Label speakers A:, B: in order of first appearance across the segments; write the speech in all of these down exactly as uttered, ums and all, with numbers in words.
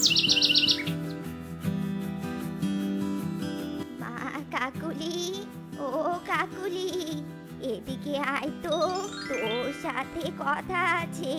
A: মা কাকুলি, ও কাকুলি, এদিকে আয় তো, তোর সাথে কথা আছে।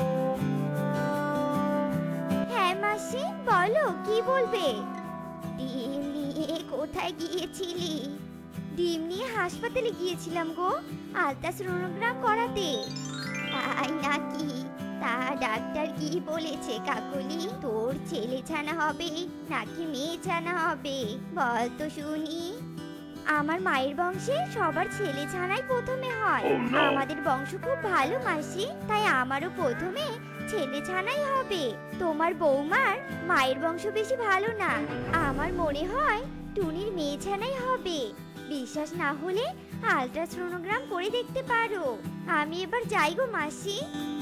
A: হ্যাঁ মাসি, বলো কি বলবে? ডিম নিয়ে কোথায় গিয়েছিলি? ডিম নিয়ে হাসপাতালে গিয়েছিলাম গো, আলট্রাসোনোগ্রাম করাতে। তাই নাকি? তা ডাক্তার কি বলেছে কাকুলি? তোর ছেলে ছানা হবে নাকি মেয়ে ছানা হবে বল তো শুনি। আমার মায়ের বংশে সবার ছেলে ছানাই প্রথমে হয়। আমাদের বংশ খুব ভালো মাসি, তাই আমারও প্রথমে ছেলে ছানাই হবে। তোমার বৌমার মায়ের বংশ বেশি ভালো না, আমার মনে হয় টুনির মেয়ে ছানাই হবে। বিশ্বাস না হলে আলট্রাসোনোগ্রাম করে দেখতে পারো। আমি এবার যাই গো মাসি।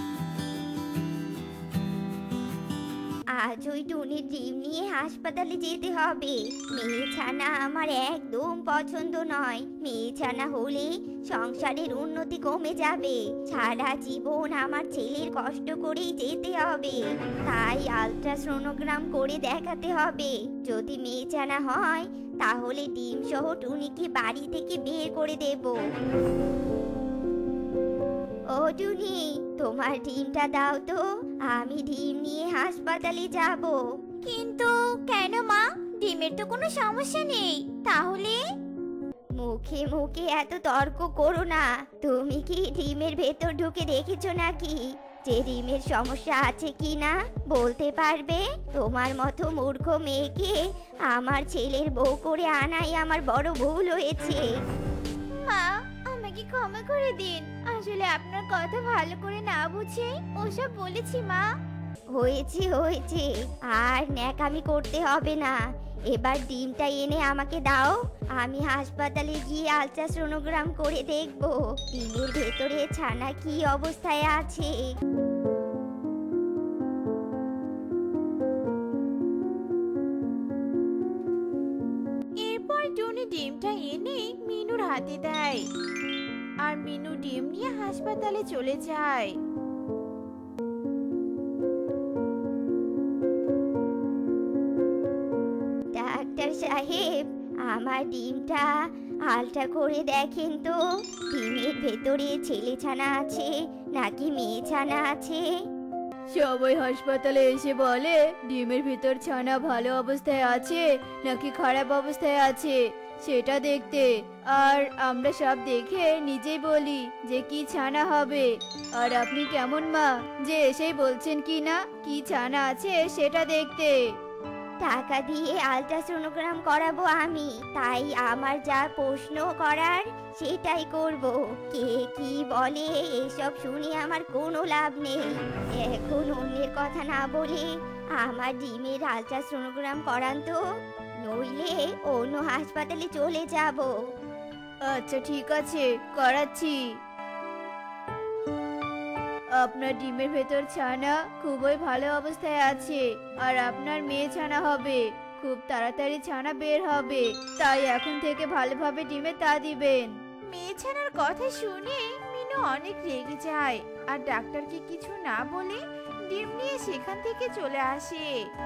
A: আজ ওই টুনির ডিম নিয়ে হাসপাতালে যেতে হবে। মেয়ে ছানা আমার একদম পছন্দ নয়। মেয়ে ছানা হলে সংসারের উন্নতি কমে যাবে। সারা জীবন আমার ছেলের কষ্ট করেই যেতে হবে। তাই আলট্রাসোনোগ্রাম করে দেখাতে হবে। যদি মেয়ে ছানা হয় তাহলে ডিম সহ টুনিকে বাড়ি থেকে বের করে দেব। ও টুনি, তোমার ডিমটা দাও তো, আমি ডিম নিয়ে হাসপাতালে যাব। কিন্তু কেন মা? ডিমের তো কোনো সমস্যা নেই। তাহলে মুখে মুখে এত তর্ক করো না। তুমি কি ডিমের ভেতর ঢুকে দেখেছো নাকি যে ডিমের সমস্যা আছে কি না বলতে পারবে? তোমার মতো মূর্খ মেয়েকে আমার ছেলের বউ করে আনাই আমার বড় ভুল হয়েছে। মা, আমাকে ক্ষমা করে দিন। আসলে আপনার কথা ভালো করে না বুঝে ওসব বলেছি মা। হয়েছে হয়েছে, আর ন্যাকামি করতে হবে না। এবার ডিমটা এনে আমাকে দাও, আমি হাসপাতালে গিয়ে আলট্রাসোনোগ্রাম করে দেখব ডিমের ভেতরে ছানা কি অবস্থায় আছে।
B: এরপর টুনি ডিমটা এনে মিনুর হাতে দেয়, আর মিনু ডিম নিয়ে হাসপাতালে চলে যায়।
A: ডাক্তার সাহেব, আমার ডিমটা আলট্রা করে দেখেন তো, ডিমের ভেতরে ছেলে ছানা আছে নাকি মেয়ে ছানা আছে।
C: সবাই হাসপাতালে এসে বলে ডিমের ভিতর ছানা ভালো অবস্থায় আছে নাকি খারাপ অবস্থায় আছে সেটা দেখতে, আর আমরা সব দেখে নিজেই বলি যে কি ছানা হবে। আর আপনি কেমন মা যে এসেই বলছেন কি না কি ছানা আছে সেটা দেখতে।
A: টাকা দিয়ে আলট্রাসোনোগ্রাম করাবো আমি, তাই আমার যা প্রশ্ন করার সেটাই করব। কে কি বলে এসব শুনে আমার কোনো লাভ নেই। এখন অন্যের কথা না বলে আমার ডিমের আলট্রাসোনোগ্রাম করান তো, নইলে অন্য হাসপাতালে চলে যাব।
C: আচ্ছা ঠিক আছে, করাচ্ছি। আপনার ডিমের ভেতর ছানা খুবই ভালো অবস্থায় আছে, আর আপনার মেয়ে ছানা হবে। খুব তাড়াতাড়ি ছানা বের হবে, তাই এখন থেকে ভালোভাবে ডিমে তা দিবেন।
B: মেয়ে ছানার কথা শুনে মিনু অনেক রেগে যায়, আর ডাক্তারকে কিছু না বলে ডিম নিয়ে সেখান থেকে চলে আসে।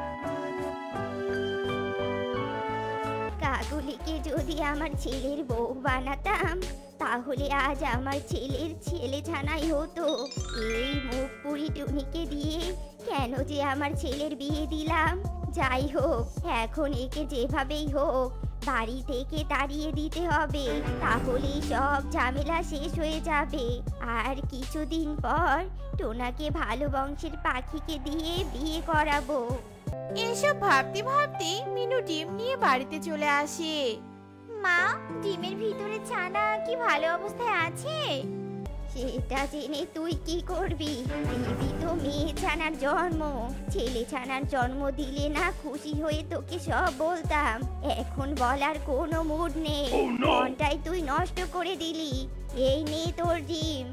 A: কাকুলিকে যদি আমার ছেলের বউ বানাতাম তাহলে আজ আমার ছেলের ছেলে ছানাই হতো। এই মুখ পুরি টুনিকে দিয়ে কেন যে আমার ছেলের বিয়ে দিলাম। যাই হোক, এখন একে যেভাবেই হোক বাড়ি থেকে তাড়িয়ে দিতে হবে, তাহলেই সব ঝামেলা শেষ হয়ে যাবে। আর কিছুদিন পর টোনাকে ভালো বংশের পাখিকে দিয়ে বিয়ে করাবো।
B: এসব ভাবতে ভাবতে মিনু ডিম নিয়ে বাড়িতে চলে আসে।
A: মা, ডিমের ভিতরে ছানা কি ভালো অবস্থায় আছে? সেটা জেনে তুই কি করবি? দিবি তো মেয়ে ছানার জন্ম। ছেলে ছানার জন্ম দিলে না খুশি হয়ে তোকে সব বলতাম, এখন বলার কোনো মুড নেই। মনটাই তুই নষ্ট করে দিলি। এই নে তোর ডিম।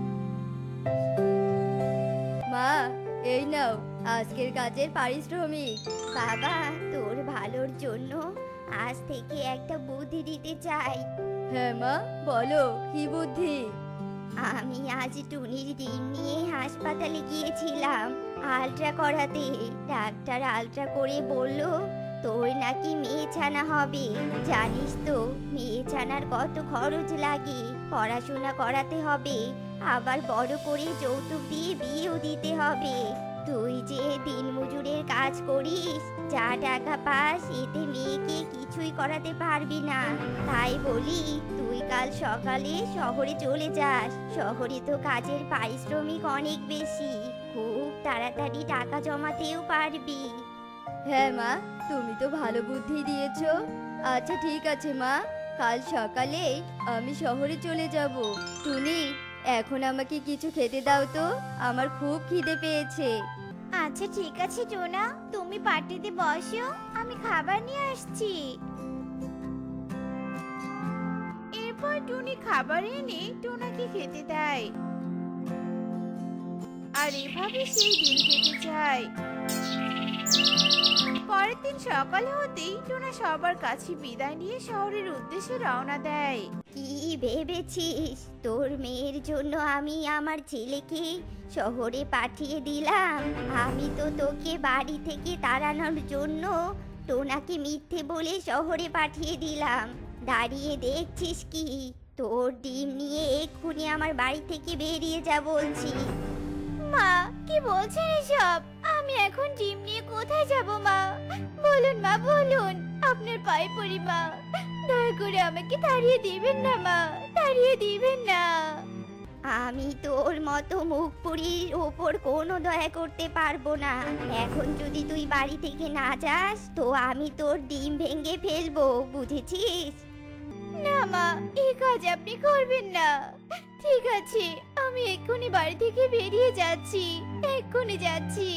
C: মা, এই নাও আজকের কাজের পারিশ্রমিক।
A: বাবা, তোর ভালোর জন্য আজ থেকে একটা বুদ্ধি দিতে চাই।
C: হ্যাঁ মা, বলো কি বুদ্ধি?
A: আমি আজ টুনির ডিম নিয়ে হাসপাতালে গিয়েছিলাম আলট্রা করাতে। ডাক্তার আলট্রা করে বলল তোর নাকি মেয়ে ছানা হবে। জানিস তো মেয়ে ছানার কত খরচ লাগে, পড়াশোনা করাতে হবে, আবার বড় করে যৌতুক দিয়ে বিয়েও দিতে হবে। তুই যে দিনমজুরের কাজ করিস, যা টাকা পাস এতে মেয়েকে কিছুই করাতে পারবি না। তাই বলি তুই কাল সকালে শহরে চলে যাস। শহরে তো কাজের পারিশ্রমিক অনেক বেশি, খুব তাড়াতাড়ি টাকা জমাতেও পারবি।
C: হ্যাঁ মা, তুমি তো ভালো বুদ্ধি দিয়েছো। আচ্ছা ঠিক আছে মা, কাল সকালে আমি শহরে চলে যাব। টুনি, এখন আমাকে কিছু খেতে দাও তো, আমার খুব খিদে পেয়েছে।
A: আচ্ছা ঠিক আছে টোনা, তুমি পার্টিতে বসো, আমি খাবার নিয়ে আসছি।
B: এরপর টুনি খাবার এনে টোনাকে খেতে দেয়। আর এভাবে সেই দিন কেটে যায়। পরের দিন সকাল হতেই টোনা সবার কাছে বিদায় নিয়ে শহরের উদ্দেশ্যে রওনা দেয়।
A: কি ভেবেছিস তোর মেয়ের জন্য আমি আমার ছেলেকে শহরে পাঠিয়ে দিলাম? আমি তো তোকে বাড়ি থেকে তাড়ানোর জন্য টোনাকে মিথ্যে বলে শহরে পাঠিয়ে দিলাম। দাঁড়িয়ে দেখছিস কি? তোর ডিম নিয়ে এক্ষুনি আমার বাড়ি থেকে বেরিয়ে যা বলছি।
C: মা, কি বলছেন এসব? আমি এখন ডিম নিয়ে কোথায় যাব মা? বলুন মা, বলুন, আপনার পায়ে পড়ি মা, দয়া করে আমাকে তাড়িয়ে দিবেন না মা, তাড়িয়ে দিবেন না।
A: আমি তোর মতো মুখ পুরির ওপর কোনো দয়া করতে পারবো না। এখন যদি তুই বাড়ি থেকে না যাস তো আমি তোর ডিম ভেঙে ফেলবো, বুঝেছিস?
C: না মা, এই কাজ আপনি করবেন না। ঠিক আছে, আমি এক্ষুনি বাড়ি থেকে বেরিয়ে যাচ্ছি, এক্ষুনি যাচ্ছি।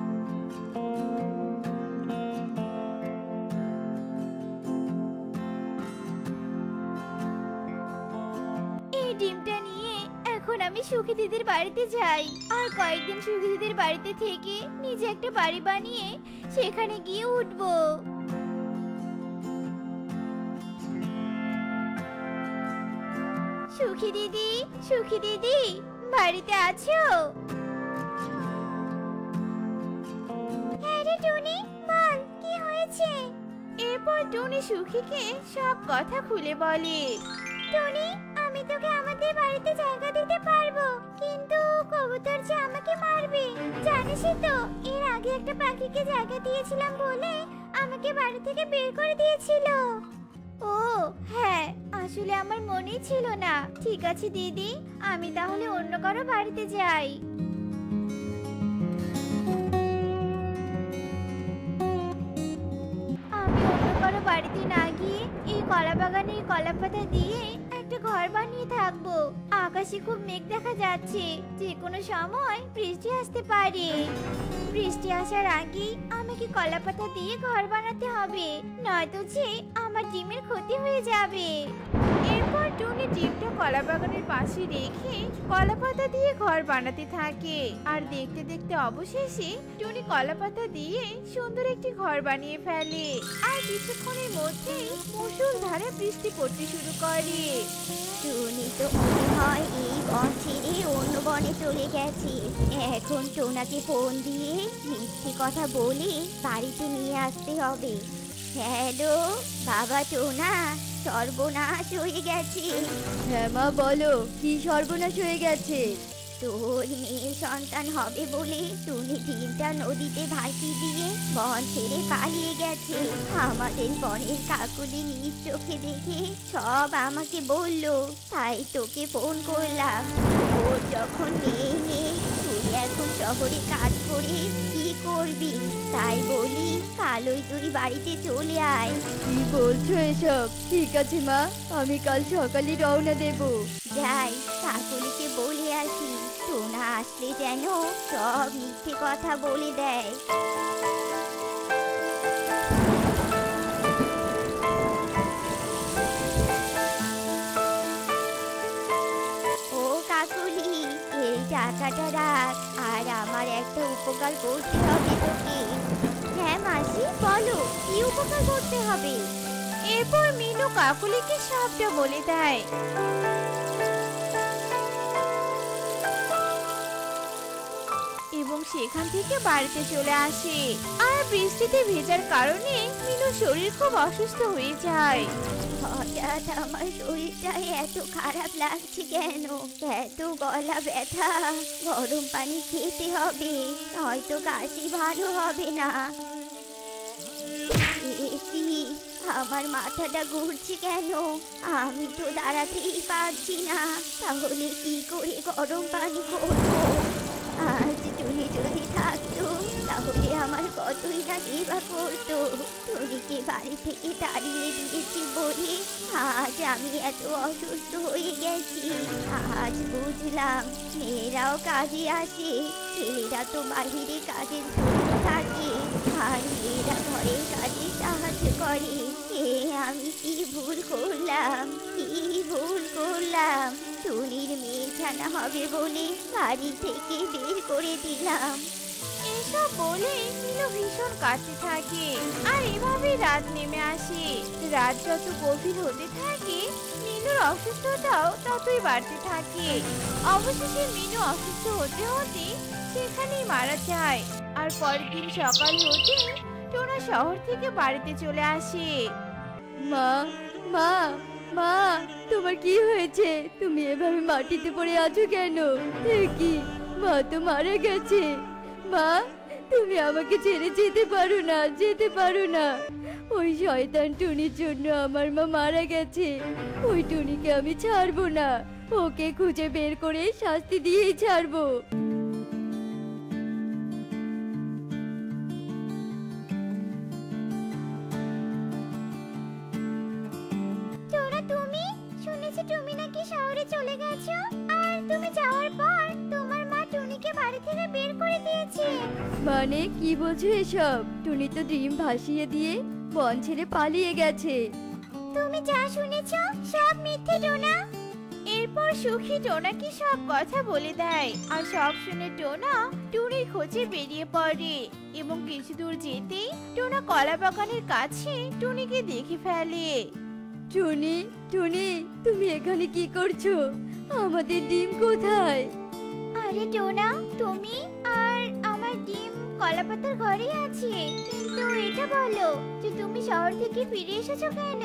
C: এই ডিমটা নিয়ে এখন আমি সুখী দিদির বাড়িতে যাই, আর কয়েকদিন সুখী দিদির বাড়িতে থেকে নিজে একটা বাড়ি বানিয়ে সেখানে গিয়ে উঠবো। সুখী দিদি, সুখী দিদি, বাড়িতে আছো?
A: হ্যাঁ রে টুনি, বল কি হয়েছে?
B: এরপর টুনি সুখীকে সব কথা খুলে বলে।
A: টুনি, আমি তোকে আমাদের বাড়িতে জায়গা দিতে পারবো, কিন্তু কবুতর যে আমাকে মারবে। জানিসই তো এর আগে একটা পাখিকে জায়গা দিয়েছিলাম বলে আমাকে বাড়ি থেকে বের করে দিয়েছিল।
C: ও হ্যাঁ, আসলে আমার মনেই ছিল না। ঠিক আছে দিদি, আমি তাহলে অন্য কারো বাড়িতে যাই। আমি অন্য কারো বাড়িতে না গিয়ে এই কলা বাগানের কলা পাতা দিয়ে একটা ঘর বানিয়ে থাকবো। আকাশে খুব মেঘ দেখা যাচ্ছে, যে কোনো সময় বৃষ্টি আসতে পারে। বৃষ্টি আসার আগেই আমাকে কলা পাতা দিয়ে ঘর বানাতে হবে, নয়তো যে আমার ডিমের ক্ষতি হয়ে যাবে।
B: এরপর টুনি ডিমটা কলা বাগানের পাশে রেখে কলা পাতা দিয়ে ঘর বানাতে থাকে। আর দেখতে দেখতে অবশেষে টুনি কলা পাতা দিয়ে সুন্দর একটি ঘর বানিয়ে ফেলে। আর কিছুক্ষণের মধ্যেই মুষলধারে বৃষ্টি পড়তে শুরু করে।
A: টুনি তো মনে হয় এই বন ছেড়ে অন্য বনে চলে গেছে। এখন টোনাকে ফোন দিয়ে মিথ্যে কথা বলে বাড়িতে নিয়ে আসতে হবে। হ্যালো বাবা টোনা, সর্বনাশ হয়ে গেছে।
C: হ্যাঁ মা, বলো, কি সর্বনাশ হয়ে গেছে?
A: তোর মেয়ে সন্তান হবে বলে টুনি ডিমটা নদীতে ভাসিয়ে দিয়ে বন ছেড়ে পালিয়ে গেছে। আমাদের বনের কাকুলি নিজ চোখে দেখে সব আমাকে বললো, তাই তোকে ফোন করলাম। ওর যখন মেয়ে নেই, তুই এখন শহরে কাজ করে কি করবি? তাই বলি কালই তুই বাড়িতে চলে আয়।
C: কি বলছো এসব? ঠিক আছে মা, আমি কাল সকালে রওনা দেব।
A: যাই কাকুলিকে বলে আসি, টোনা আসলে যেন সব মিথ্যে কথা বলে দেয়। ও কাকুলি, এই টাকাটা রাখ, আর আমার একটা উপকার করতে হবে তোকে। হ্যাঁ মাসি, বলো কি উপকার করতে হবে?
B: এরপর মিনু কাকুলিকে সবটা বলে দেয়। এবং সেখান থেকে বাড়িতে চলে আসে। আর বৃষ্টিতে ভেজার কারণে মিনুর শরীর খুব অসুস্থ হয়ে যায়।
A: হঠাৎ আমার শরীরটা এত খারাপ লাগছে কেন? এত গলা ব্যথা, গরম পানি খেতে হবে, হয়তো কাশি ভালো হবে না। এ কি, আমার মাথাটা ঘুরছে কেন? আমি তো দাঁড়াতেই পারছি না। তাহলে কি করে গরম পানি করবো? আজ টুনি যদি থাকতো তাহলে আমার কতই না সেবা করতো। টুনিকে বাড়ি থেকে তাড়িয়ে দিয়েছি বলে আজ আমি এত অসুস্থ হয়ে গেছি। আজ বুঝলাম মেয়েরাও কাজে আসে, ছেলেরা তো বাহিরে কাজের জন্য থাকে আর মেয়েরা ঘরের কাজে সাহায্য করে। এ আমি কি ভুল করলাম, কি ভুল করলাম? টুনির মেয়ে ছানা হবে বলে বাড়ি থেকে বের করে দিলাম।
B: এসব বলে মিনু ভীষণ কাঁদতে থাকে। আর এভাবে রাত নেমে আসে। রাত যত গভীর হতে থাকে মিনুর অসুস্থতাও ততই বাড়তে থাকে। অবশেষে মিনু অসুস্থ হতে হতে সেখানেই মারা যায়। আর পরের দিন সকাল হতেই টোনা শহর থেকে বাড়িতে চলে আসে।
C: মা, মা, মা, তোমার কি হয়েছে? তুমি এভাবে মাটিতে পড়ে আছো কেন? এ কি, মা তো মারা গেছে। মা, তুমি আমাকে ছেড়ে যেতে পারো না, যেতে পারো না। ওই শয়তান টুনির জন্য আমার মা মারা গেছে। ওই টুনিকে আমি ছাড়বো না। ওকে খুঁজে বের করে শাস্তি দিয়েই ছাড়বো।
A: টোনা, তুমি শুনেছি তুমি নাকি শহরে চলে গেছো, আর তুমি যাওয়ার পর তোমার মা টুনিকে বাড়ি থেকে বের করে দিয়েছে।
C: মানে কি বলছো এসব? টুনি তো ডিম ভাসিয়ে দিয়ে বন ছেড়ে পালিয়ে গেছে।
A: তুমি যা শুনেছো সব মিথ্যে টোনা।
B: এরপর সুখী টোনাকে সব কথা বলে দেয়। আর সব শুনে টোনা টুনির খোঁজে বেরিয়ে পড়ে এবং কিছু দূর যেতেই টোনা কলা বাগানের কাছে টুনিকে দেখে ফেলে।
C: টুনি, টুনি, তুমি এখানে কি করছো? আমাদের ডিম কোথায়?
A: আরে টোনা, তুমি আর আমার ডিম কলাপাতার ঘরেই আছে। কিন্তু এটা বলো যে তুমি শহর থেকে ফিরে এসেছো কেন?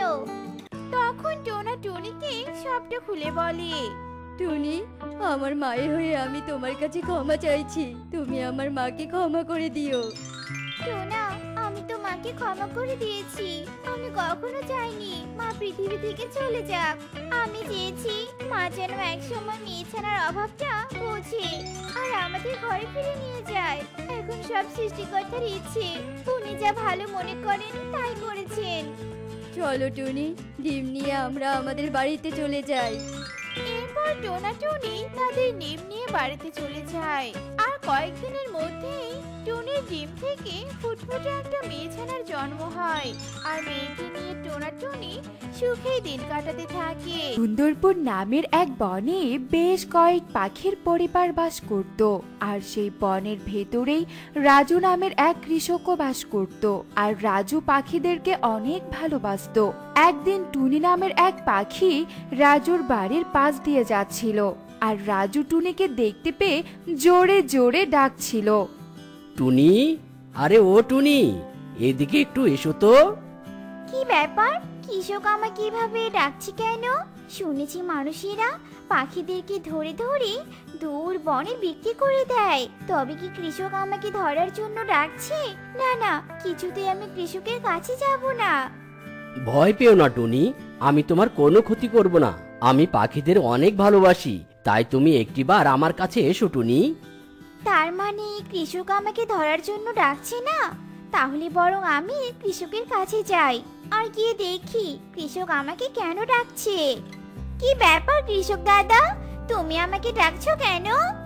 B: তখন টোনা টুনিকে সবটা খুলে বলে।
C: টুনি, আমার মায়ের হয়ে আমি তোমার কাছে ক্ষমা চাইছি। তুমি আমার মাকে ক্ষমা করে দিও।
A: টোনা, আমি তো মাকে ক্ষমা করে দিয়েছি। আমি কখনো চাইনি মা পৃথিবী থেকে চলে যাক। আমি চেয়েছি মা যেন একসময় মেয়ে ছানার অভাবটা বোঝে আর আমাদের ঘরে ফিরে নিয়ে যায়। এখন সব সৃষ্টিকর্তার ইচ্ছে, উনি যা ভালো মনে করেন তাই করেছেন।
C: চলো টুনি, ডিম নিয়ে আমরা আমাদের বাড়িতে চলে যাই।
B: এরপর টোনা টুনি তাদের ডিম নিয়ে বাড়িতে চলে যায়। আর কয়েকদিনের মধ্যেই টুনির ডিম থেকে ফুটফুটে একটা মেয়ে ছানার জন্ম হয়। আর মেয়েকে নিয়ে টোনা টুনি সুখে দিন কাটাতে থাকে।
D: সুন্দরবন নামের এক বনে বেশ কয়েক পাখির পরিবার বাস করত। আর সেই বনের ভেতরেই রাজু নামের এক কৃষকও বাস করত। আর রাজু পাখিদেরকে অনেক ভালোবাসতো। একদিন টুনি নামের এক পাখি রাজুর বাড়ির পাশ দিয়ে যাচ্ছিল। আর রাজু টুনিকে দেখতে পেয়ে জোরে জোরে ডাকছিল।
E: টুনি, আরে ও টুনি, এদিকে একটু এসো তো।
A: কি ব্যাপার? কৃষক আমাকে কিভাবে ডাকছে কেন? শুনেছি মানুষেরা পাখিদেরকে ধরে ধরে দূর বনে বিক্রি করে দেয়। তবে কি কৃষক আমাকে ধরার জন্য ডাকছে? না না, কিছুতেই আমি কৃষকের কাছে যাব না।
E: ভয় পেও না টুনি, আমি তোমার কোনো ক্ষতি করব না। আমি পাখিদের অনেক ভালোবাসি, তাই তুমি একটিবার আমার কাছে এসো টুনি।
A: তার মানে কৃষক আমাকে ধরার জন্য ডাকছে না? তাহলে বরং আমি কৃষকের কাছে যাই আর গিয়ে দেখি কৃষক আমাকে কেন ডাকছে। কি ব্যাপার কৃষক দাদা, তুমি আমাকে ডাকছো কেন?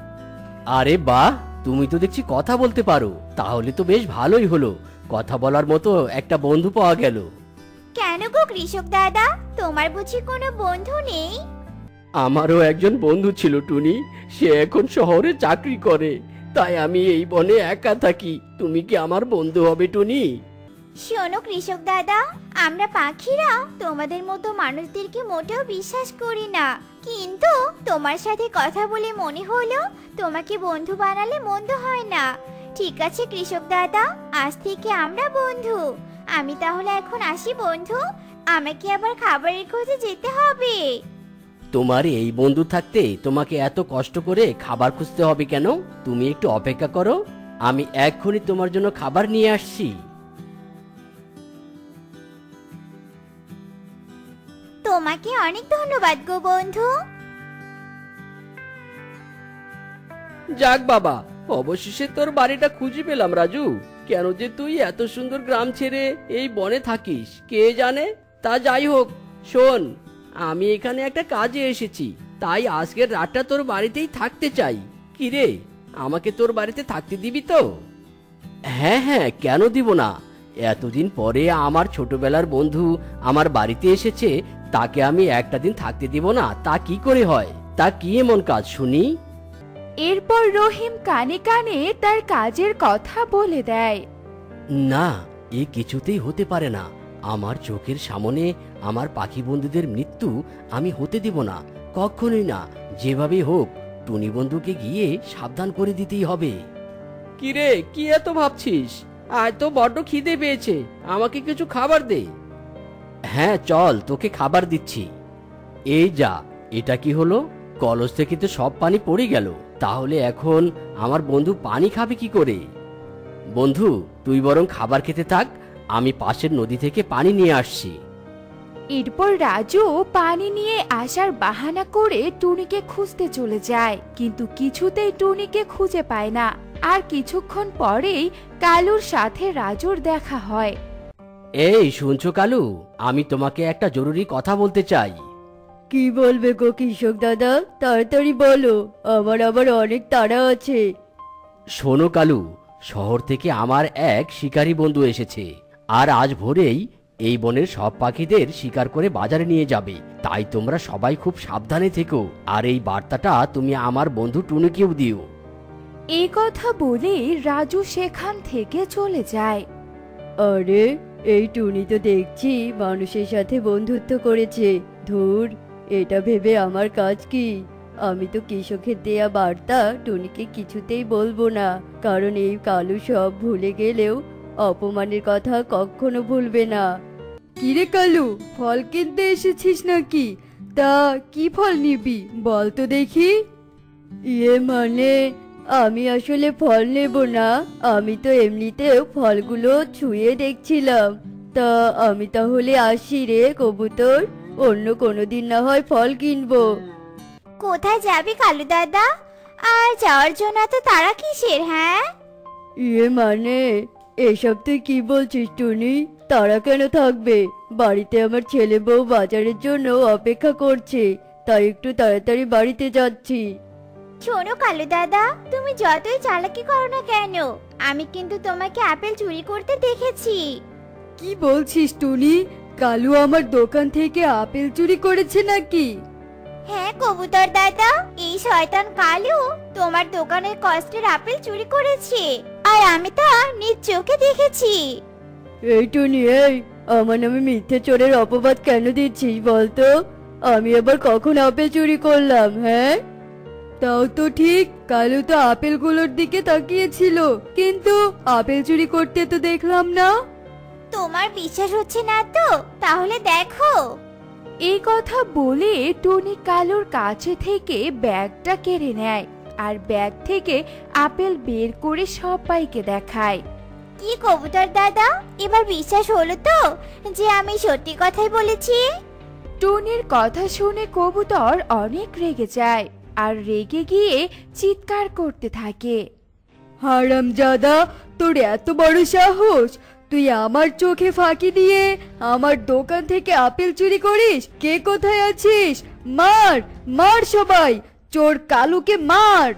E: আরে বাহ, তুমি তো দেখছি কথা বলতে পারো। তাহলে তো বেশ ভালোই হলো, কথা বলার মতো একটা বন্ধু পাওয়া গেল।
A: কেন গো কৃষক দাদা, তোমার বুঝি কোনো বন্ধু নেই?
E: আমারও একজন বন্ধু ছিল টুনি, সে এখন শহরে চাকরি করে, তাই আমি এই বনে একা থাকি। তুমি কি আমার বন্ধু হবে টুনি?
A: শোনো কৃষক দাদা, আমরা পাখিরা তোমাদের মতো মানুষদেরকে মোটেও বিশ্বাস করি না। কিন্তু তোমার সাথে কথা বলে মনে হলো তোমাকে বন্ধু বানালে মন্দ হয় না। ঠিক আছে কৃষক দাদা, আজ থেকে আমরা বন্ধু। আমি তাহলে এখন আসি বন্ধু, আমাকে আবার খাবারের খোঁজে যেতে হবে।
E: তোমার এই বন্ধু থাকতে তোমাকে এত কষ্ট করে খাবার খুঁজতে হবে কেন? তুমি একটু অপেক্ষা করো, আমি এক্ষুনি তোমার জন্য খাবার নিয়ে আসছি।
A: তোমাকে অনেক ধন্যবাদ গো বন্ধু।
E: যাক বাবা, অবশেষে তোর বাড়িটা খুঁজে পেলাম রাজু। কেন যে তুই এত সুন্দর গ্রাম ছেড়ে এই বনে থাকিস কে জানে। তা যাই হোক, শোন, আমি এখানে একটা কাজে এসেছি, তাই আজকের রাতটা তোর বাড়িতেই থাকতে চাই। কি রে, আমাকে তোর বাড়িতে থাকতে দিবি তো? হ্যাঁ হ্যাঁ, কেন দিব না। এতদিন পরে আমার ছোটবেলার বন্ধু আমার বাড়িতে এসেছে, তাকে আমি একটা দিন থাকতে দিব না তা কি করে হয়? তা কি এমন কাজ শুনি?
D: এরপর রহিম কানে কানে তার কাজের কথা বলে দেয়।
E: না, এ কিছুতেই হতে পারে না। আমার চোখের সামনে আমার পাখি বন্ধুদের মৃত্যু আমি হতে দিব না, কখনোই না। যেভাবে হোক টুনি বন্ধুকে গিয়ে সাবধান করে দিতেই হবে। কি রে, কি এত ভাবছিস? আজ তো বড্ড খিদে পেয়েছে, আমাকে কিছু খাবার দে। হ্যাঁ চল, তোকে খাবার দিচ্ছি। এই যা, এটা কি হলো? কলস থেকে তো সব পানি পড়ে গেল, তাহলে এখন আমার বন্ধু পানি খাবে কি করে? বন্ধু, তুই বরং খাবার খেতে থাক, আমি পাশের নদী থেকে পানি নিয়ে আসছি।
D: এরপর রাজু পানি নিয়ে আসার বাহানা করে টুনিকে খুঁজতে চলে যায়, কিন্তু কিছুতেই টুনিকে খুঁজে পায় না। আর কিছুক্ষণ পরেই কালুর সাথে রাজুর দেখা হয়।
E: এই শুনছো কালু, আমি তোমাকে একটা জরুরি কথা বলতে চাই।
C: কি বলবে গো কৃষক দাদা, তাড়াতাড়ি বলো, আমার আবার অনেক তাড়া আছে।
E: শোনো কালু, শহর থেকে আমার এক শিকারী বন্ধু এসেছে, আর আজ ভোরেই এই বনের সব পাখিদের শিকার করে বাজারে নিয়ে যাবে। তাই তোমরা সবাই খুব সাবধানে থেকো, আর এই বার্তাটা তুমি আমার বন্ধু টুনিকেও দিও।
D: এই কথা বলে রাজু সেখান থেকে চলে যায়।
C: আরে, এই টুনি তো দেখছি মানুষের সাথে বন্ধুত্ব করেছে। ধুর, এটা ভেবে আমার কাজ কি? আমি তো কৃষকের দেয়া বার্তা টুনিকে কিছুতেই বলবো না, কারণ এই কালু সব ভুলে গেলেও অপমানের কথা কখনো ভুলবে না। কিরে কালু, ফল কিনতে এসেছিস নাকি? তা কি ফল নিবি বল তো দেখি। ইয়ে মানে, আমি আসলে ফল নেব না, আমি তো এমনিতেও ফলগুলো ছুঁয়ে দেখছিলাম। তা আমি তাহলে আসি রে কবুতর, অন্য কোনো দিন না হয় ফল কিনবো।
A: কোথায় যাবি কালু দাদা? আর যাওয়ার জন্য তো তারা কিসের? হ্যাঁ,
C: ইয়ে মানে, এসব তুই কি বলছিস টুনি? তারা কেন থাকবে? বাড়িতে আমার ছেলে বউ বাজারের জন্য অপেক্ষা করছে, তাই একটু তাড়াতাড়ি বাড়িতে যাচ্ছি।
A: শোনো কালু দাদা, তুমি যতই চালাকি করো না কেন, আমি কিন্তু তোমাকে আপেল চুরি করতে দেখেছি।
C: কি বলছিস টুনি? কালু আমার দোকান থেকে আপেল চুরি করেছে নাকি?
A: হ্যাঁ কবুতর দাদা, এই শয়তান কালু তোমার দোকানের কষ্টের আপেল চুরি করেছে, আর আমি তা নিজ চোখে দেখেছি।
C: এই টুনি, এই আমার নামে মিথ্যে চোরের অপবাদ কেন দিচ্ছিস বলতো? আমি আবার কখন আপেল চুরি করলাম? হ্যাঁ, তাও তো ঠিক, কালু তো আপেলগুলোর দিকে তাকিয়েছিল, কিন্তু আপেল চুরি করতে তো দেখলাম না।
A: তোমার বিশ্বাস হচ্ছে না তো? তাহলে দেখো।
D: এই কথা বলে টুনি কালুর কাছে থেকে ব্যাগটা কেড়ে নেয়, আর ব্যাগ থেকে আপেল বের করে সবাইকে দেখায়।
A: কি কবুতর দাদা, এবার বিশ্বাস হলো তো যে আমি সত্যি কথাই বলেছি?
D: টুনির কথা শুনে কবুতর অনেক রেগে যায়, আর রেগে গিয়ে চিৎকার করতে থাকে।
C: হারামজাদা, তোর এত বড় সাহস! তুই আমার চোখে ফাঁকি দিয়ে আমার দোকান থেকে আপেল চুরি করিস? কে কোথায় আছিস? মার মার সবাই, চোর কালুকে মার!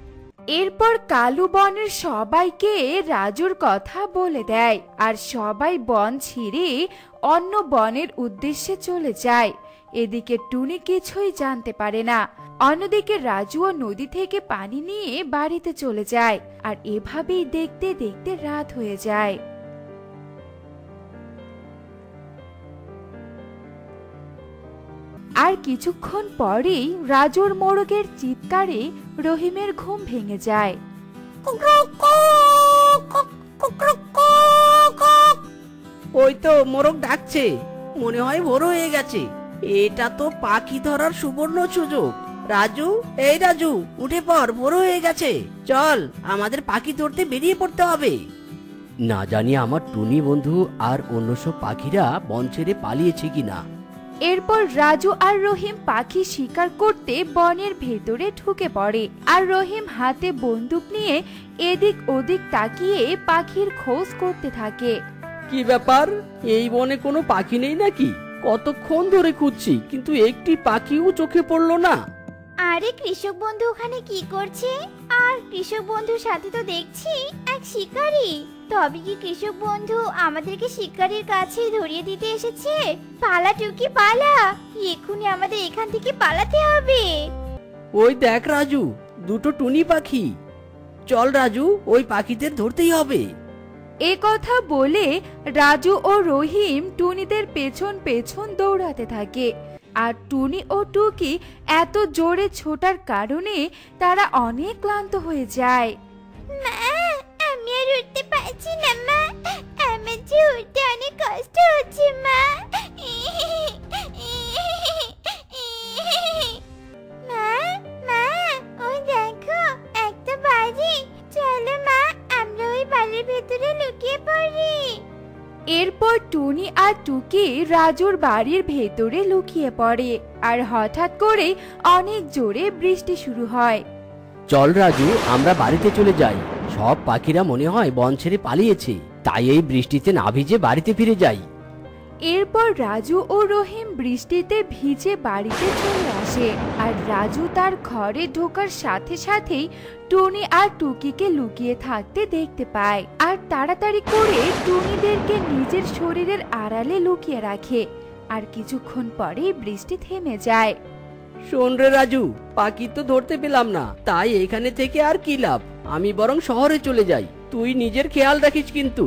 D: এরপর কালু বনের সবাইকে রাজুর কথা বলে দেয়, আর সবাই বন ছিঁড়ে অন্য বনের উদ্দেশ্যে চলে যায়। এদিকে টুনি কিছুই জানতে পারে না। অন্যদিকে রাজুও নদী থেকে পানি নিয়ে বাড়িতে চলে যায়, আর এভাবেই দেখতে দেখতে রাত হয়ে যায়। আর কিছুক্ষণ পরেই রাজুর মোরগের চিৎকারে রহিমের ঘুম ভেঙে যায়।
E: ওই তো মোরগ ডাকছে, মনে হয় ভোর হয়ে গেছে। এটা তো পাখি ধরার সুবর্ণ সুযোগ। রাজু, এই রাজু, উঠে পড়, ভোর হয়ে গেছে। চল, আমাদের পাখি ধরতে বেরিয়ে পড়তে হবে। না জানি আমার টুনি বন্ধু আর অন্য সব পাখিরা বন ছেড়ে পালিয়েছে কিনা।
D: এরপর রাজু আর রহিম পাখি শিকার করতে বনের ভেতরে ঢুকে পড়ে, আর রহিম হাতে বন্দুক নিয়ে এদিক ওদিক তাকিয়ে পাখির খোঁজ করতে থাকে।
E: কি ব্যাপার, এই বনে কোনো পাখি নেই নাকি? কতক্ষণ ধরে খুঁজছি, কিন্তু একটি পাখিও চোখে পড়লো না।
A: আরে কৃষক বন্ধু ওখানে কি করছে? আর কৃষক বন্ধুর সাথে তো দেখছি এক শিকারী। তবে কি কৃষক বন্ধু আমাদেরকে শিকারীর কাছে ধরিয়ে দিতে এসেছে? পালা টুকি পালা, এক্ষুনি আমাদের এখান থেকে পালাতে হবে।
E: ওই দেখ রাজু, দুটো টুনি পাখি। চল রাজু, ওই পাখিদের ধরতেই হবে।
D: এ কথা বলে রাজু ও রহিম টুনিদের পেছন পেছন দৌড়াতে থাকে, আর টুনি ও টুকি এত জোরে ছোটার কারণে তারা অনেক ক্লান্ত হয়ে যায়।
A: মা, আমি আর উঠতে পারছি না মা, আমার যে উঠতে অনেক কষ্ট হচ্ছে মা। মা, মা, ওই দেখো একটা বাড়ি, চলো মা আমরা ওই বাড়ির ভেতরে লুকিয়ে পড়ি।
D: এরপর টুনি আর টুকি রাজুর বাড়ির ভেতরে লুকিয়ে পড়ে, আর হঠাৎ করে অনেক জোরে বৃষ্টি শুরু হয়।
E: চল রাজু, আমরা বাড়িতে চলে যাই। সব পাখিরা মনে হয় বন ছেড়ে পালিয়েছে, তাই এই বৃষ্টিতে না ভিজে বাড়িতে ফিরে যাই।
D: এরপর রাজু ও রহিম বৃষ্টিতে ভিজে বাড়িতে চলে আসে, আর রাজু তার ঘরে ঢোকার সাথে সাথেই টুনি আর টুকিকে লুকিয়ে থাকতে দেখতে পায়, আর তাড়াতাড়ি করে টুনিদেরকে নিজের শরীরের আড়ালে লুকিয়ে রাখে। আর কিছুক্ষণ পরেই বৃষ্টি থেমে যায়।
E: শোন রে রাজু, পাখি তো ধরতে পেলাম না, তাই এখানে থেকে আর কি লাভ? আমি বরং শহরে চলে যাই। তুই নিজের খেয়াল রাখিস কিন্তু।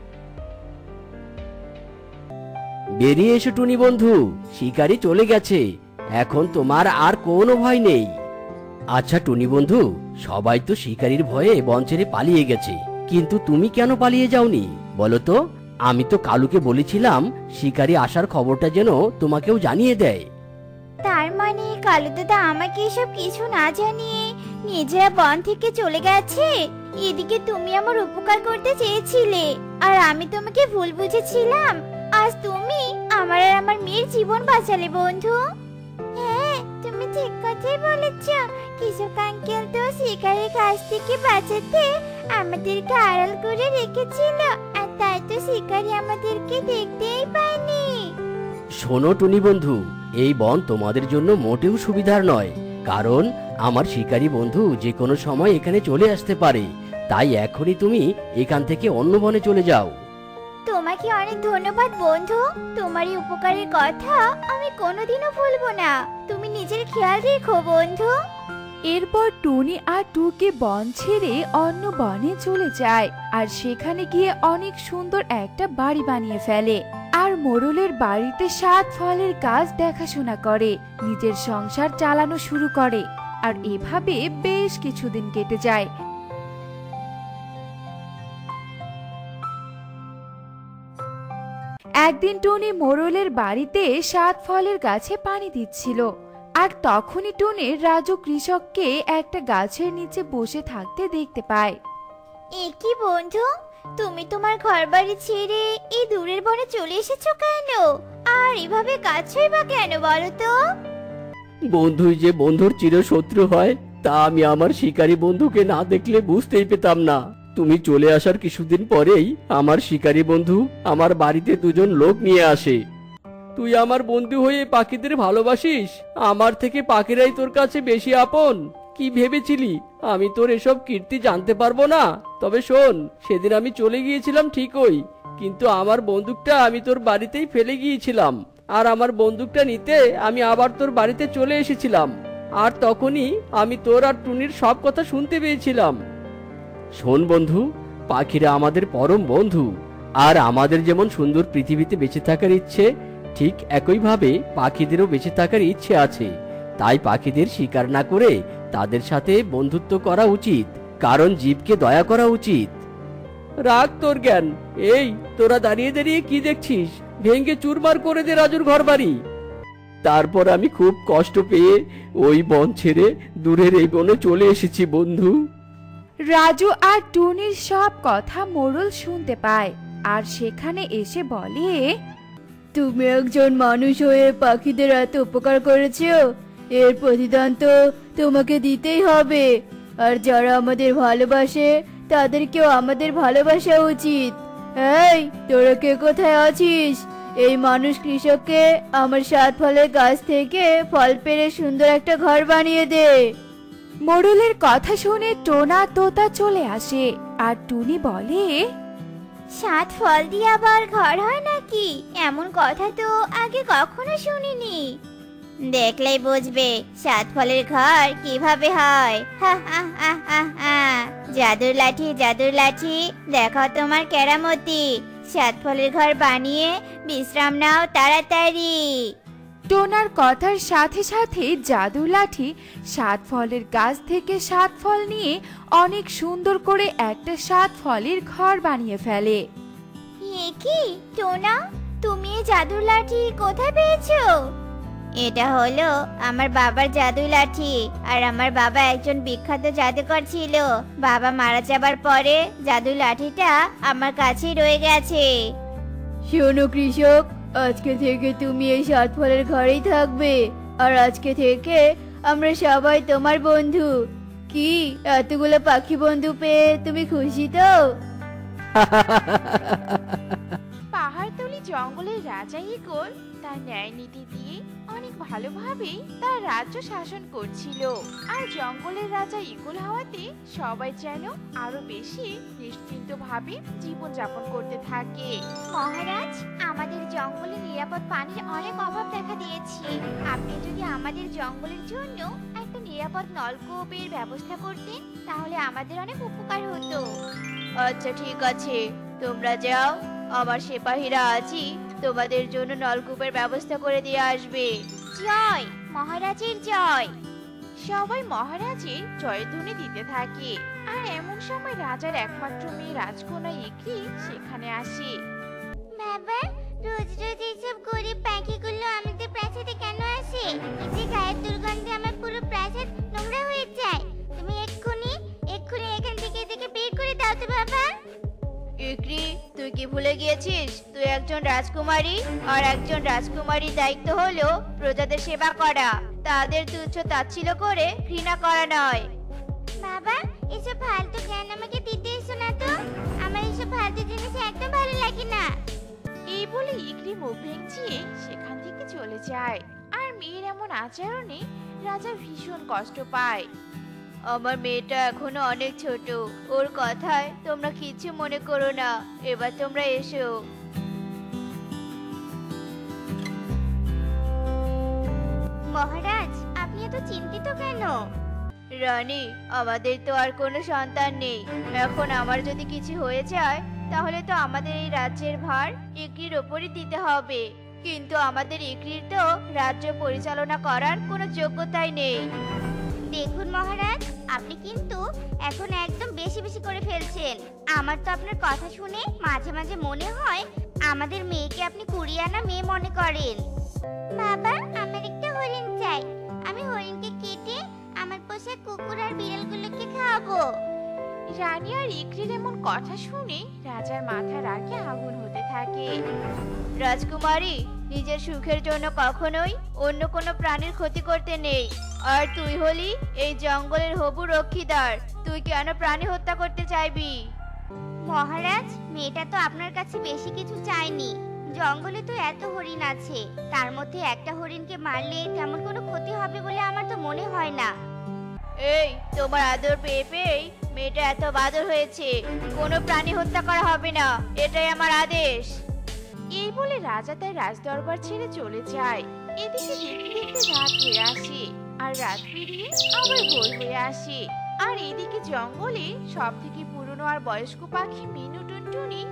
E: বেরিয়ে এসো টুনি বন্ধু, শিকারি চলে গেছে, এখন তোমার আর কোনো ভয় নেই। আচ্ছা টুনি বন্ধু, সবাই তো শিকারির ভয়ে বন ছেড়ে পালিয়ে গেছে, কিন্তু তুমি কেন পালিয়ে যাওনি বলো তো? আমি তো কালুকে বলেছিলাম শিকারি আসার খবরটা যেন তোমাকেও জানিয়ে দেয়।
A: তার মানে কালু দাদা আমাকে এসব কিছু না জানিয়ে নিজেরা বন থেকে চলে গেছে। এদিকে তুমি আমার উপকার করতে চেয়েছিলে, আর আমি তোমাকে ভুল বুঝেছিলাম। আজ তুমি আমার আর আমার মেয়ের জীবন বাঁচালে বন্ধু। হ্যাঁ, তুমি ঠিক কথাই বলেছ। কৃষক আঙ্কেল তো শিকারের কাছ থেকে বাঁচাতে আমাদেরকে আড়াল করে রেখেছিল, আর তাই তো শিকারি আমাদেরকে দেখতেই পায়নি।
E: শোনো টুনি বন্ধু, এই বন তোমাদের জন্য মোটেও সুবিধার নয়, কারণ আমার শিকারী বন্ধু যে কোনো সময় এখানে চলে আসতে পারে। তাই এখনই তুমি এখান থেকে অন্য বনে চলে যাও।
A: তোমাকে অনেক ধন্যবাদ বন্ধু, তোমার এই উপকারের কথা আমি কোনোদিনও ভুলবো না। তুমি নিজের খেয়াল রেখো বন্ধু।
D: এরপর টুনি আর টুকি বন ছেড়ে অন্য বনে চলে যায়, আর সেখানে গিয়ে অনেক সুন্দর একটা বাড়ি বানিয়ে ফেলে, আর মোড়লের বাড়িতে সাত ফলের গাছ দেখাশোনা করে, নিজের সংসার চালানো শুরু করে। আর এভাবে বেশ কিছুদিন কেটে যায়। একদিন টুনি মোড়লের বাড়িতে সাত ফলের গাছে পানি দিচ্ছিল, আর তখনই টুনি রাজু কৃষককে একটা গাছের নিচে বসে থাকতে দেখতে পায়।
A: এ কি বন্ধু, তুমি তোমার ঘরবাড়ি ছেড়ে এই দূরের বনে চলে এসেছো কেন? আর এভাবে কাছেই বা কেন বলো তো?
E: বন্ধুই যে বন্ধুর চিরশত্রু হয় তা আমি আমার শিকারী বন্ধুকে না দেখলে বুঝতেই পেতাম না। তুমি চলে আসার কিছুদিন পরেই আমার শিকারী বন্ধু আমার বাড়িতে দুজন লোক নিয়ে আসে। তুই আমার বন্ধু হয়ে পাখিদের ভালোবাসিস, আমার থেকে পাখিরাই তোর কাছে বেশি আপন। কি ভেবেছিলি আমি তোর এসব কীর্তি জানতে পারবো না? তবে শোন, সেদিন আমি চলে গিয়েছিলাম ঠিকই, কিন্তু আমার বন্দুকটা আমি তোর বাড়িতেই ফেলে গিয়েছিলাম, আর আমার বন্দুকটা নিতে আমি আবার তোর বাড়িতে চলে এসেছিলাম, আর তখনই আমি তোর আর টুনির সব কথা শুনতে পেয়েছিলাম। শোন বন্ধু, পাখিরা আমাদের পরম বন্ধু, আর আমাদের যেমন সুন্দর পৃথিবীতে বেঁচে থাকার ইচ্ছে, ঠিক একইভাবে পাখিদেরও বেঁচে থাকার ইচ্ছে আছে, তাই পাখিদের শিকার না করে তাদের সাথে বন্ধুত্ব করা উচিত, কারণ জীবকে দয়া করা উচিত। রাগ তোর জ্ঞান, এই তোরা দাঁড়িয়ে দাঁড়িয়ে কি দেখছিস? ভেঙে চুরমার করে দে রাজুর ঘর বাড়ি। তারপর আমি খুব কষ্ট পেয়ে ওই বন ছেড়ে দূরের এই বনে চলে এসেছি বন্ধু।
D: রাজু আর টুনির সব কথা মোড়ল শুনতে পায় আর সেখানে এসে বলে,
C: তুমি একজন মানুষ হয়ে পাখিদের এত উপকার করেছো, এর প্রতিদান তো তোমাকে দিতেই হবে। আর যারা আমাদের ভালোবাসে তাদেরকেও আমাদের ভালোবাসা উচিত। এই তোরা কে কোথায় আছিস? এই মানুষ কৃষককে আমার সাত ফলের গাছ থেকে ফল পেড়ে সুন্দর একটা ঘর বানিয়ে দে।
D: মোড়লের কথা শুনে টোনা তোতা চলে আসে আর টুনি বলে,
A: সাত ফল দিয়ে আবার ঘর হয় নাকি? এমন কথা তো আগে কখনো শুনিনি। দেখলেই বুঝবে সাত ফলের ঘর কিভাবে হয়। হা হা হা হা হা। জাদুর লাঠি জাদুর লাঠি, দেখো তোমার কেরামতি। সাত ফলের ঘর বানিয়ে বিশ্রাম নাও তাড়াতাড়ি।
D: টোনার কথার সাথে সাথে জাদু লাঠি সাত ফলের গাছ থেকে সাত ফল নিয়ে অনেক সুন্দর করে একটা সাত ফলের ঘর বানিয়ে ফেলে।
A: এ কি টোনা, তুমি এই জাদুর লাঠি কোথায় পেয়েছো? এটা হলো আমার বাবার জাদু লাঠি। আর আমার বাবা একজন বিখ্যাত জাদুকর ছিল। বাবা মারা যাবার পরে জাদু লাঠিটা আমার কাছেই রয়ে গেছে।
C: শোনো কৃষক, আজকে থেকে তুমি এই সাত ফলের ঘরেই থাকবে। আর আজকে থেকে আমরা সবাই তোমার বন্ধু। কি এতগুলো পাখি বন্ধু পেয়ে তুমি খুশি তো?
B: পাহাড়তলি জঙ্গলের রাজা ইগল তার ন্যায় নীতি দিয়ে অনেক ভালোভাবে তার রাজ্য শাসন করছিল। আর জঙ্গলের রাজা ইগল হওয়াতে সবাই যেন আরো বেশি নিশ্চিন্তভাবে জীবন যাপন করতে থাকে।
A: মহারাজ, আমাদের জঙ্গলে নিরাপদ পানির অনেক অভাব দেখা দিয়েছে। আপনি যদি আমাদের জঙ্গলের জন্য একটা নিরাপদ নলকূপের ব্যবস্থা করতেন তাহলে আমাদের অনেক উপকার হতো।
C: আচ্ছা ঠিক আছে, তোমরা যাও, আমার সিপাহীরা আছি তোমাদের জন্য নলকূপের ব্যবস্থা করে দিয়ে আসবে।
A: জয় মহারাজের জয়।
B: সবাই মহারাজের জয়ধ্বনি দিতে থাকে। আর এমন সময় রাজার একমাত্র মেয়ে রাজকন্যা ইকরি সেখানে আসে।
A: বাবা, রোজ রোজ এইসব গরিব পাখিগুলো আমাদের প্রাসাদে কেন আসে? এতে গায়ের দুর্গন্ধে আমার পুরো প্রাসাদ নোংরা হয়ে যায়। তুমি এক্ষুনি এক্ষুনি এখান থেকে এদেরকে বের করে দাও তো বাবা।
C: ইকরি, তুই কি ভুলে গিয়েছিস তুই একজন রাজকুমারী? আর একজন রাজকুমারীর দায়িত্ব হলো প্রজাদের সেবা করা, তাদের তুচ্ছ তাচ্ছিল্য করে ঘৃণা করা নয়।
A: বাবা, এসব ফালতু জ্ঞান আমাকে দিতে এসো না তো। আমার এসব ফালতু জিনিস একদম ভালো লাগে না।
B: এই বলে ইকরি মুখ ভেঙচিয়ে সেখান থেকে চলে যায়। আর মেয়ের এমন আচরণে রাজা ভীষণ কষ্ট পায়।
C: আমার মেয়েটা এখনো অনেক ছোট, ওর কথায় তোমরা কিছু মনে করো না। এবার তোমরা এসো।
A: মহারাজ, আপনি এত চিন্তিত কেন?
C: রানী, আমাদের তো আর কোনো সন্তান নেই। এখন আমার যদি কিছু হয়ে যায় তাহলে তো আমাদের এই রাজ্যের ভার ইকরির ওপরই দিতে হবে। কিন্তু আমাদের ইকরির তো রাজ্য পরিচালনা করার কোনো যোগ্যতাই নেই।
A: দেখুন মহারাজ, আপনি কিন্তু এখন একদম বেশি বেশি করে ফেলছেন। আমার তো আপনার কথা শুনে মাঝে মাঝে মনে হয় আমাদের মেয়েকে আপনি কুড়িয়ে আনা মেয়ে মনে করেন। বাবা, আমার একটা হরিণ চাই। আমি হরিণকে কেটে আমার পোষা কুকুর আর বিড়ালগুলোকে খাওয়াবো।
B: রানী আর ইকরির এমন কথা শুনে রাজার মাথা রাগে আগুন হতে থাকে।
C: রাজকুমারী, নিজের সুখের জন্য কখনোই অন্য কোনো প্রাণীর ক্ষতি করতে নেই। আর তুই হলি এই জঙ্গলের হবু রক্ষীদার, তুই কেন প্রাণী হত্যা করতে চাইবি?
A: মহারাজ, মেয়েটা তো আপনার কাছে বেশি কিছু চায়নি। জঙ্গলে তো এত হরিণ আছে, তার মধ্যে একটা হরিণকে মারলে তেমন কোনো ক্ষতি হবে বলে আমার তো মনে হয় না।
C: এই, তোমার আদর পেয়ে পেয়েই মেয়েটা এত বাদর হয়েছে। কোনো প্রাণী হত্যা করা হবে না, এটাই আমার আদেশ।
B: এই বলে রাজা তার রাজদরবার ছেড়ে চলে যায়। এদিকে দেখতে দেখতে রাত হয়ে আসে। আর রাত পেরিয়ে আবার ভোর হয়ে আসে। আর এদিকে জঙ্গলে সব থেকে পুরনো আর বয়স্ক পাখি মিনু টুনটুনি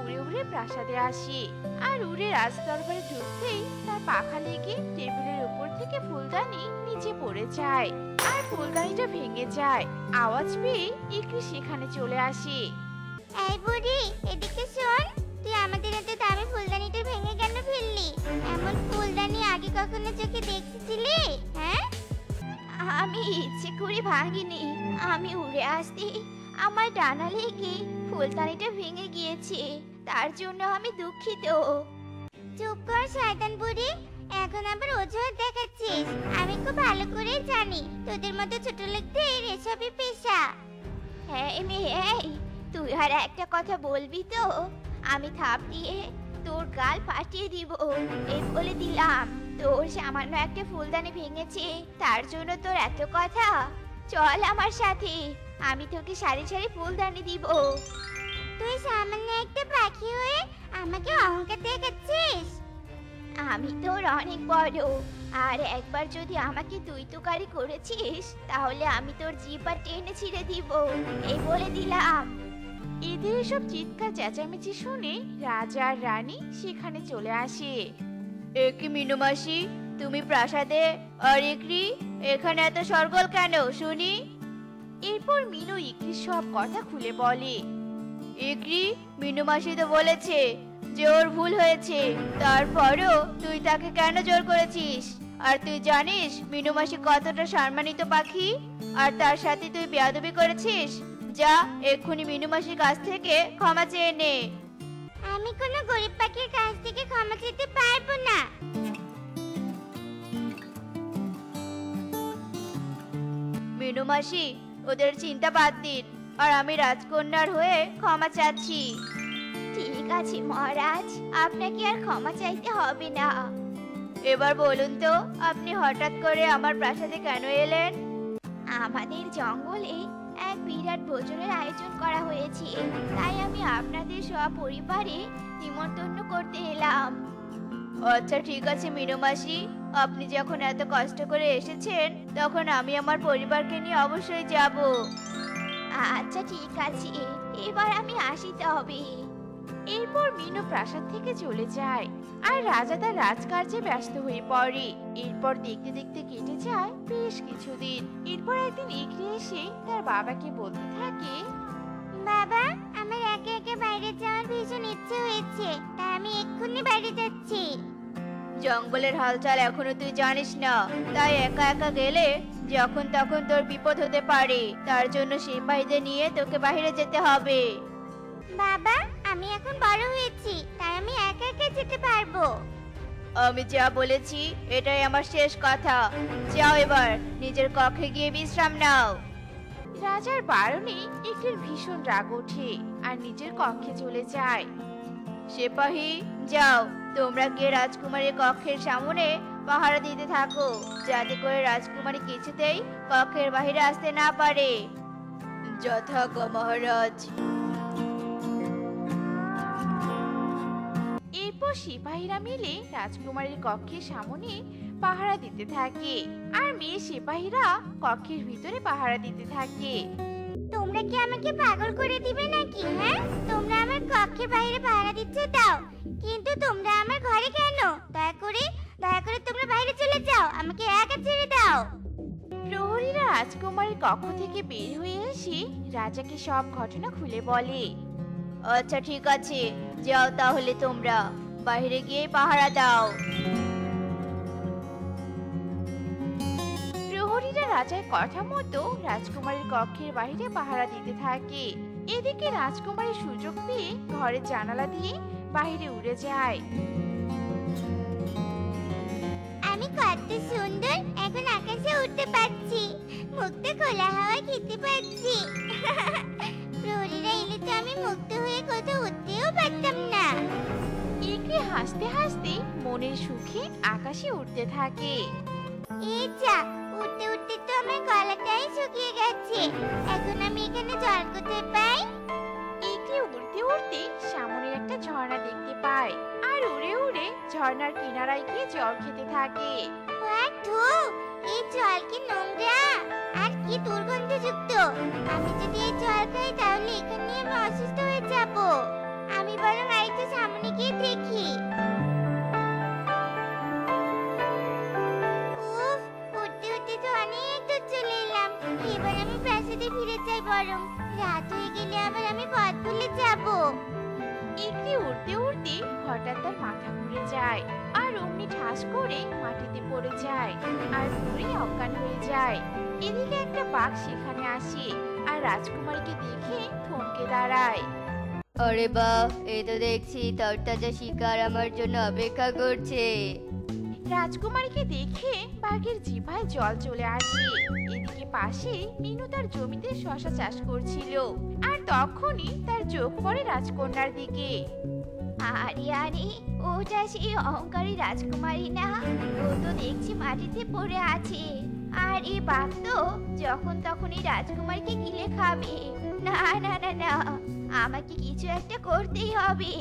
B: উড়ে উড়ে প্রাসাদে আসে। আর উড়ে রাজদরবারে ঢুকতেই তার পাখা লেগে টেবিলের উপর থেকে ফুলদানি নিচে পড়ে যায় আর ফুলদানিটা ভেঙে যায়। আওয়াজ পেয়ে ইকরি সেখানে চলে আসে।
A: এই বুড়ি, এদিকে শোন। তুই আমাদের এত দামি ফুলদানিটা ভেঙে কেন ফেললি? এমন ফুলদানি আগে কখনো চোখে দেখেছিলি? হ্যাঁ? আমি ইচ্ছে করে ভাঙিনি। আমি উড়ে আসতে আমার ডানা লেগে ফুলদানিটা ভেঙে গিয়েছে। তার জন্য আমি দুঃখিত। চুপ কর শয়তান বুড়ি, এখন আবার অজুহাত দেখাচ্ছিস। আমি খুব ভালো করে জানি তোদের মতো ছোট লোকদের এসবই পেশা। হ্যাঁ মেয়ে, এই তুই আর একটা কথা বলবি তো আমি থাপ দিয়ে তোর গাল ফাটিয়ে দিব। এই বলে দিলাম। তোর সামান্য একটা ফুলদানি ভেঙেছে, তার জন্য তোর এত কথা? চল আমার সাথে, আমি তোকে সারি সারি ফুলদানি দিব। তুই সামান্য একটা পাখি হয়ে আমাকে অহংকার দেখাচ্ছিস? আমি তোর অনেক বড়, আর একবার যদি আমাকে তুই তুকারি করেছিস তাহলে আমি তোর জিহ্বা টেনে ছিঁড়ে দিব। এই বলে দিলাম।
B: এদের এসব চিৎকার চেঁচামেচি শুনে রাজা আর রানী সেখানে চলে আসে।
C: এ কি মিনু মাসি, তুমি প্রাসাদে, আর ইকরি এখানে এত সরগোল কেন শুনি?
B: এরপর মিনু ইকরির সব কথা খুলে বলে।
C: ইকরি, মিনু মাসি তো বলেছে যে ওর ভুল হয়েছে, তারপরও তুই তাকে কেন জোর করেছিস? আর তুই জানিস মিনু মাসি কতটা সম্মানিত পাখি, আর তার সাথে তুই বেয়াদবি করেছিস। যা এক্ষুনি মিনু মাসির কাছ থেকে ক্ষমা চেয়ে নে।
A: আমি কোনো গরিব পাখির কাছ থেকে ক্ষমা চেতে পারবো না।
C: মিনু মাসি, ওদের চিন্তা বাদ দিন, আর আমি রাজকন্যার হয়ে ক্ষমা চাচ্ছি।
A: ঠিক আছে মহারাজ, আপনাকে আর ক্ষমা চাইতে হবে না।
C: এবার বলুন তো, আপনি হঠাৎ করে আমার প্রাসাদে কেন এলেন?
A: আমাদের জঙ্গলে এক বিরাট ভোজনের আয়োজন করা হয়েছে, তাই আমি আপনাদের সপরিবারে নিমন্ত্রণ করতে এলাম।
C: আচ্ছা ঠিক আছে মিনু মাসি, আপনি যখন এত কষ্ট করে এসেছেন তখন আমি আমার পরিবারকে নিয়ে অবশ্যই যাব।
A: আচ্ছা ঠিক আছে, এবার আমি আসি তবে।
B: এরপর মিনু প্রাসাদ থেকে চলে যায় আর রাজা তার রাজকার্যে ব্যস্ত হয়ে পড়ে। এরপর দেখতে দেখতে কেটে যায় বেশ কিছুদিন। এরপর একদিন ইকরি এসে তার বাবাকে বলতে থাকে,
A: বাবা, আমার একা একা বাইরে যাওয়ার ভীষণ ইচ্ছে হয়েছে, তাই আমি এক্ষুনি বাইরে যাচ্ছি।
C: জঙ্গলের হালচাল এখনো তুই জানিস না, তাই একা একা গেলে যখন তখন তোর বিপদ হতে পারে। তার জন্য সিপাহীদের নিয়ে তোকে বাইরে যেতে হবে।
A: বাবা, আমি এখন বড় হয়েছি, তাই আমি একা একা যেতে পারবো।
C: আমি যা বলেছি এটাই আমার শেষ কথা। যাও এবার নিজের কক্ষে গিয়ে বিশ্রাম নাও।
B: রাজার বারণে ইকরির ভীষণ রাগ ওঠে আর নিজের কক্ষে চলে যায়।
C: সিপাহী, যাও তোমরা গিয়ে রাজকুমারীর কক্ষের সামনে পাহারা দিতে থাকো, যাতে করে রাজকুমারী কিছুতেই কক্ষের বাইরে আসতে না পারে। যথাজ্ঞা মহারাজ।
B: এরপর সিপাহীরা মিলে রাজকুমারীর কক্ষের সামনে পাহারা দিতে থাকে আর মেয়ে সিপাহীরা কক্ষের ভিতরে পাহারা দিতে থাকে।
A: তোমরা কি আমাকে পাগল করে দিবে নাকি? হ্যাঁ, তোমরা আমার কক্ষের বাইরে পাহারা দিচ্ছে দাও, কিন্তু তোমরা আমার ঘরে কেন? দয়া করে দয়া করে তোমরা বাইরে চলে যাও, আমাকে একা ছেড়ে দাও।
B: প্রহরীরা রাজকুমারীর কক্ষ থেকে বের হয়ে এসে রাজাকে সব ঘটনা খুলে বলে।
C: আচ্ছা ঠিক আছে, যাও তাহলে তোমরা বাইরে গিয়ে পাহারা দাও।
B: প্রহরীরা রাজার কথা মতো রাজকুমারীর কক্ষের বাইরে পাহারা দিতে থাকে। এদিকে রাজকুমারী সুযোগ পেয়ে ঘরের জানালা দিয়ে বাইরে উড়ে যায়।
A: আমি কত সুন্দর এখন আকাশে উঠতে পারছি, মুক্ত খোলা হাওয়া খেতে পারছি। প্রহরীরা এলে তো আমি মুক্ত হয়ে কোথাও উঠতেও পারতাম না।
B: ইকরি হাসতে হাসতে মনের সুখে আকাশে উঠতে থাকে।
A: এই যা, উঠতে উঠতে তো আমার গলাটাই শুকিয়ে গেছে, এখন আমি এখানে জল কোথায় পাই?
B: ইকরি উড়তে উড়তে সামনে একটা ঝর্ণা দেখতে পায় আর উড়ে উড়ে ঝর্ণার কিনারায় গিয়ে জল খেতে থাকে।
A: ওয়াক ধু, এই জল কি নোংরা আর কি দুর্গন্ধযুক্ত! আমি যদি এই জল খাই তাহলে এখানে আমি অসুস্থ হয়ে যাব। আমি বরং গরম, রাত হয়ে গেলে আবার আমি পথ ভুলে যাব।
B: ইকরি উড়তে উড়তে হঠাৎ তার মাথা ঘুরে যায় আর অমনি ঠাস করে মাটিতে পড়ে যায় আর ঘুরে অজ্ঞান হয়ে যায়। এদিকে একটা বাঘ সেখানে আসে আর রাজকুমারীকে দেখে থমকে দাঁড়ায়।
C: আরে বাহ, এই তো দেখছি তরতাজা শিকার আমার জন্য অপেক্ষা করছে।
B: রাজকুমারীকে দেখে বাঘের জিভায় জল চলে আসে। এদিকে পাশে মিনু তার জমিতে শশা চাষ করছিল আর তখনই তার চোখ পড়ে রাজকন্যার দিকে।
A: আরে আরে, ওটা সেই অহংকারী রাজকুমারী না? ও তো দেখছি মাটিতে পড়ে আছে। আর এই বাঘ তো যখন তখনই রাজকুমারীকে গিলে খাবে। না না না না, আমাকে কিছু একটা করতেই হবে।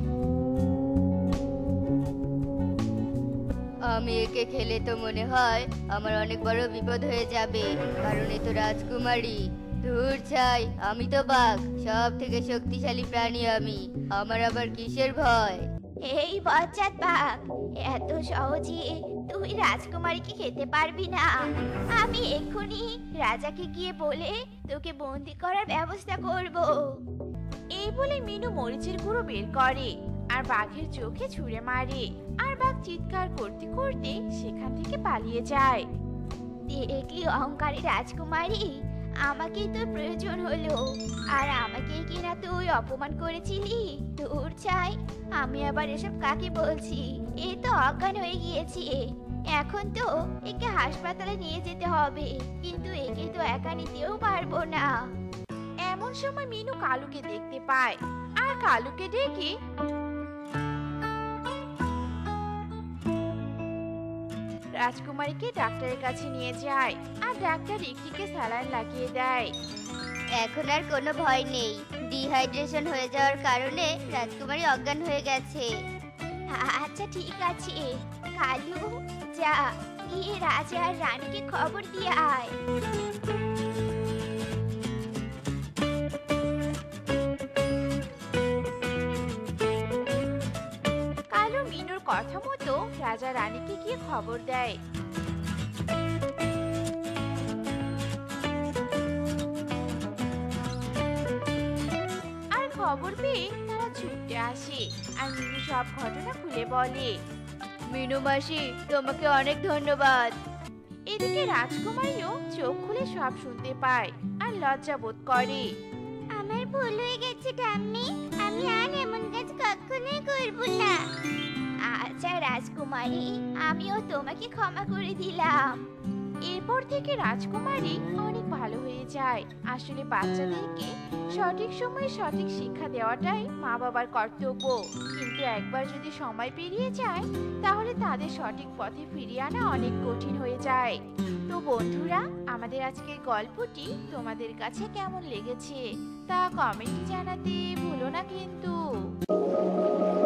C: আমি একে খেলে তো মনে হয় আমার অনেক বড় বিপদ হয়ে যাবে, কারণ এ তো রাজকুমারী। দূর চাই, আমি তো বাঘ, সব থেকে শক্তিশালী প্রাণী আমি, আমার আবার কিসের ভয়?
A: এই বজ্জাত বাঘ, এত সহজে তুই রাজকুমারীকে খেতে পারবি না। আমি এক্ষুনি রাজাকে গিয়ে বলে তোকে বন্দি করার ব্যবস্থা করব।
B: এই বলে মিনু মরিচের গুঁড়ো বের করে আর বাঘের চোখে ছুঁড়ে মারে আর বাঘ চিৎকার করতে করতে সেখান থেকে পালিয়ে যায়।
A: দেখলি অহংকারী রাজকুমারী, আমাকেই তোর প্রয়োজন হলো আর আমাকেই কিনা তুই অপমান করেছিলি। দূর চাই, আমি আবার এসব কাকে বলছি? এ তো অজ্ঞান হয়ে গিয়েছে। এখন তো একে হাসপাতালে নিয়ে যেতে হবে, কিন্তু একে তো একা নিতেও পারবো না।
B: এমন সময় মিনু কালুকে দেখতে পায় আর কালুকে ডেকে রাজকুমারীকে ডাক্তারের কাছে নিয়ে যায় আর ডাক্তার ইকরিকে স্যালাইন লাগিয়ে দেয়।
C: এখন আর কোনো ভয় নেই, ডিহাইড্রেশন হয়ে যাওয়ার কারণে রাজকুমারী অজ্ঞান হয়ে গেছে।
A: আচ্ছা ঠিক আছে কালু, যা গিয়ে রাজা আর রানীকে খবর দিয়ে আয়।
B: কালু মিনুর কথা মতো রাজা রানীকে গিয়ে খবর দেয়। আর খবর পেয়ে তারা ছুটে আসে আর মিনু সব ঘটনা খুলে বলে।
C: মিনু মাসি, তোমাকে অনেক ধন্যবাদ।
B: এদিকে রাজকুমারীও চোখ খুলে সব শুনতে পায় আর লজ্জা বোধ করে।
A: আমার ভুল হয়ে গেছে ঠাম্মি, আমি আর এমন কাজ কখনোই করব না। আচ্ছা রাজকুমারী, আমিও তোমাকে ক্ষমা করে দিলাম।
B: এরপর থেকে রাজকুমারী অনেক ভালো হয়ে যায়। আসলে বাচ্চাদেরকে সঠিক সময়ে সঠিক শিক্ষা দেওয়াটাই মা বাবার কর্তব্য, কিন্তু একবার যদি সময় পেরিয়ে যায় তাহলে তাদের সঠিক পথে ফিরিয়ে আনা অনেক কঠিন হয়ে যায়। তো বন্ধুরা, আমাদের আজকের গল্পটি তোমাদের কাছে কেমন লেগেছে তা কমেন্টে জানাতে ভুলো না কিন্তু।